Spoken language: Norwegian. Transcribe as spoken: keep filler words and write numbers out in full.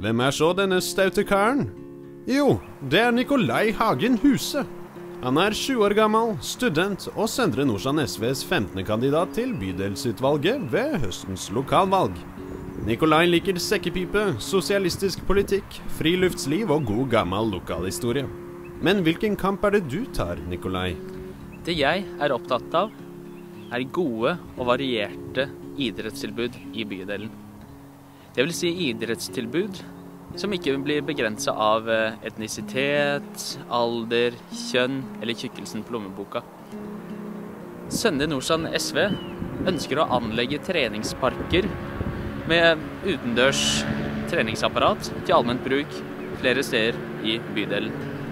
Hvem er så denne staute karen? Jo, det er Nikolai Hagen Huse. Han er tjue år gammel, student og Søndre Nordstrand S Vs femtende kandidat til bydelsutvalget ved høstens lokalvalg. Nikolai liker sekkepipe, sosialistisk politikk, friluftsliv og god gammel lokalhistorie. Men hvilken kamp er det du tar, Nikolai? Det jeg er opptatt av, er gode og varierte idrettstilbud i bydelen. Det vil si idrettstilbud som ikke blir begrenset av etnisitet, alder, kjønn eller tykkelsen på lommeboka. Søndre Nordstrand S V ønsker å anlegge treningsparker med utendørs treningsapparat til allment bruk flere steder i bydelen.